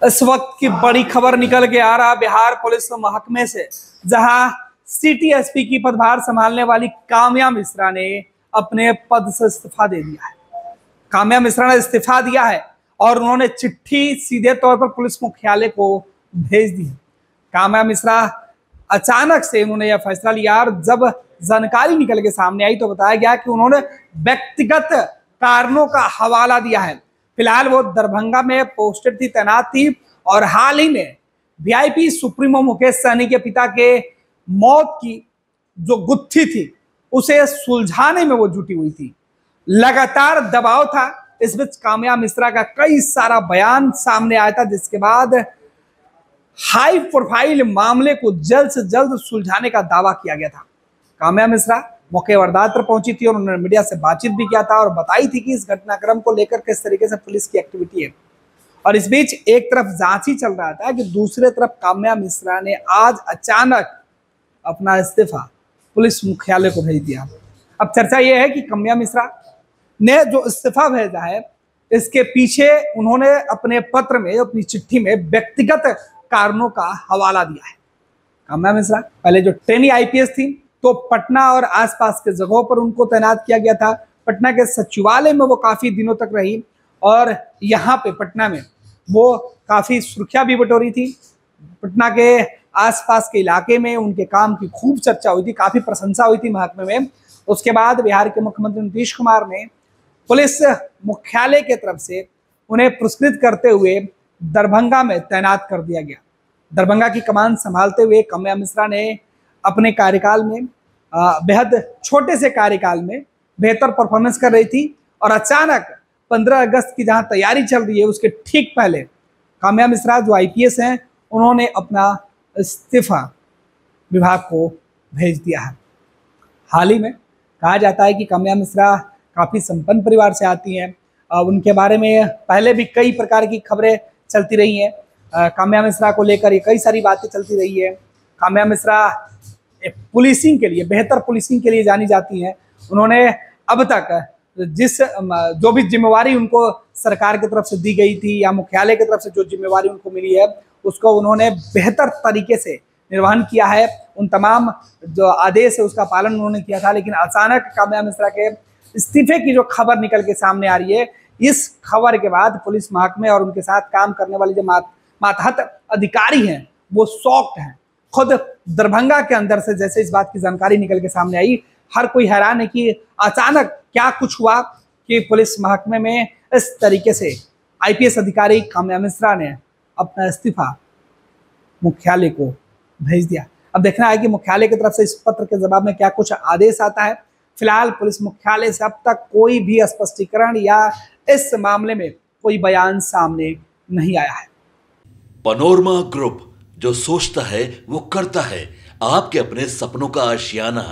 इस वक्त की बड़ी खबर निकल के आ रहा बिहार पुलिस महकमे से, जहां सिटी एसपी की पदभार संभालने वाली काम्या मिश्रा ने अपने पद से इस्तीफा दे दिया है। काम्या मिश्रा ने इस्तीफा दिया है और उन्होंने चिट्ठी सीधे तौर पर पुलिस मुख्यालय को भेज दी है। काम्या मिश्रा अचानक से उन्होंने यह फैसला लिया और जब जानकारी निकल के सामने आई तो बताया गया कि उन्होंने व्यक्तिगत कारणों का हवाला दिया है। फिलहाल वो दरभंगा में पोस्टेड थी, तैनात थी और हाल ही में वीआईपी सुप्रीमो मुकेश सहनी के पिता के मौत की जो गुत्थी थी उसे सुलझाने में वो जुटी हुई थी। लगातार दबाव था। इस बीच काम्या मिश्रा का कई सारा बयान सामने आया था, जिसके बाद हाई प्रोफाइल मामले को जल्द से जल्द सुलझाने का दावा किया गया था। काम्या मिश्रा मौके वारदात पर पहुंची थी और उन्होंने मीडिया से बातचीत भी किया था और बताई थी कि इस घटनाक्रम को लेकर किस तरीके से पुलिस की एक्टिविटी है। और इस बीच एक तरफ जांच ही चल रहा था कि दूसरे तरफ काम्या मिश्रा ने आज अचानक अपना इस्तीफा पुलिस मुख्यालय को भेज दिया। अब चर्चा यह है कि काम्या मिश्रा ने जो इस्तीफा भेजा है, इसके पीछे उन्होंने अपने पत्र में, अपनी चिट्ठी में व्यक्तिगत कारणों का हवाला दिया है। काम्या मिश्रा पहले जो ट्रेनी आईपीएस थी तो पटना और आसपास के जगहों पर उनको तैनात किया गया था। पटना के सचिवालय में वो काफी दिनों तक रही और यहाँ पे पटना में वो काफी सुर्खियां भी बटोरी थी। पटना के आसपास के इलाके में उनके काम की खूब चर्चा हुई थी, काफी प्रशंसा हुई थी महकमे में। उसके बाद बिहार के मुख्यमंत्री नीतीश कुमार ने पुलिस मुख्यालय के तरफ से उन्हें पुरस्कृत करते हुए दरभंगा में तैनात कर दिया गया। दरभंगा की कमान संभालते हुए काम्या मिश्रा ने अपने कार्यकाल में बेहद छोटे से कार्यकाल में बेहतर परफॉर्मेंस कर रही थी और अचानक 15 अगस्त की जहां तैयारी चल रही है उसके ठीक पहले काम्या मिश्रा जो आईपीएस हैं उन्होंने अपना इस्तीफा विभाग को भेज दिया है। हाल ही में कहा जाता है कि काम्या मिश्रा काफ़ी संपन्न परिवार से आती हैं। उनके बारे में पहले भी कई प्रकार की खबरें चलती रही हैं। काम्या मिश्रा को लेकर कई सारी बातें चलती रही है। काम्या मिश्रा पुलिसिंग के लिए, बेहतर पुलिसिंग के लिए जानी जाती हैं। उन्होंने अब तक जो भी जिम्मेवारी उनको सरकार की तरफ से दी गई थी या मुख्यालय की तरफ से जो जिम्मेवारी उनको मिली है उसको उन्होंने बेहतर तरीके से निर्वहन किया है। उन तमाम जो आदेश है उसका पालन उन्होंने किया था। लेकिन अचानक काम्या मिश्रा के इस्तीफे की जो खबर निकल के सामने आ रही है, इस खबर के बाद पुलिस महकमे और उनके साथ काम करने वाले जो मातहत अधिकारी हैं वो शॉक्ड हैं। खुद दरभंगा के अंदर से जैसे इस बात की जानकारी निकल के सामने आई, हर कोई हैरान है कि अचानक क्या कुछ हुआ कि पुलिस महकमे में इस तरीके से आईपीएस अधिकारी काम्या मिश्रा ने अपना इस्तीफा मुख्यालय को भेज दिया। अब देखना है कि मुख्यालय की तरफ से इस पत्र के जवाब में क्या कुछ आदेश आता है। फिलहाल पुलिस मुख्यालय से अब तक कोई भी स्पष्टीकरण या इस मामले में कोई बयान सामने नहीं आया है। पैनोरमा ग्रुप, जो सोचता है वो करता है। आपके अपने सपनों का आशियाना।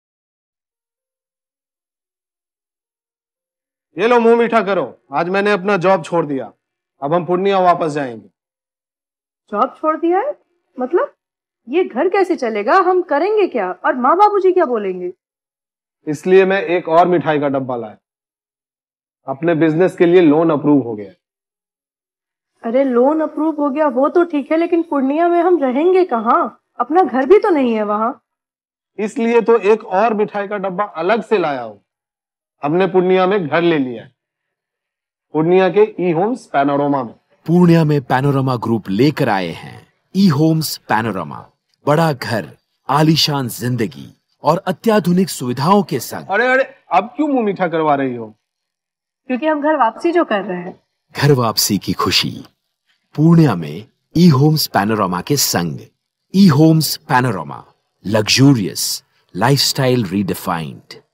ये लो, मुंह मीठा करो। आज मैंने अपना जॉब छोड़ दिया। अब हम पूर्णिया वापस जाएंगे। जॉब छोड़ दिया है? मतलब ये घर कैसे चलेगा? हम करेंगे क्या? और माँ बाबूजी क्या बोलेंगे? इसलिए मैं एक और मिठाई का डब्बा लाया। अपने बिजनेस के लिए लोन अप्रूव हो गया। अरे लोन अप्रूव हो गया वो तो ठीक है, लेकिन पूर्णिया में हम रहेंगे कहाँ? अपना घर भी तो नहीं है वहां। इसलिए तो एक और मिठाई का डब्बा अलग से लाया हूं। हमने पूर्णिया में घर ले लिया है, पूर्णिया के ई होम्स पैनोरमा में। पूर्णिया में पैनोरमा ग्रुप लेकर आए हैं ई होम्स पैनोरमा। बड़ा घर, आलीशान जिंदगी और अत्याधुनिक सुविधाओं के संग। अरे अब क्यों मुंह मीठा करवा रही हो? क्योंकि हम घर वापसी जो कर रहे हैं। घर वापसी की खुशी पूर्णिया में ई होम्स पैनोरमा के संग। E Homes Panorama, luxurious lifestyle redefined.